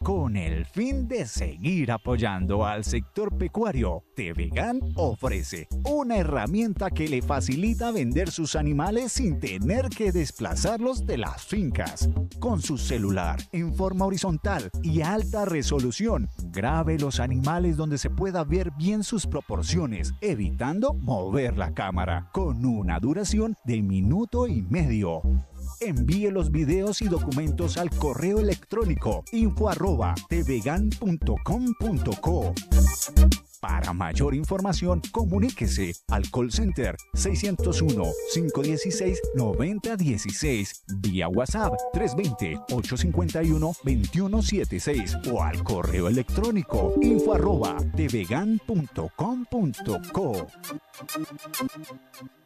Con el fin de seguir apoyando al sector pecuario, Tevegan ofrece una herramienta que le facilita vender sus animales sin tener que desplazarlos de las fincas. Con su celular en forma horizontal y alta resolución, grabe los animales donde se pueda ver bien sus proporciones, evitando mover la cámara, con una duración de 1,5 minutos. Envíe los videos y documentos al correo electrónico info@tevegan.com.co. Para mayor información, comuníquese al call center 601-516-9016, vía WhatsApp 320-851-2176 o al correo electrónico info@tevegan.com.co.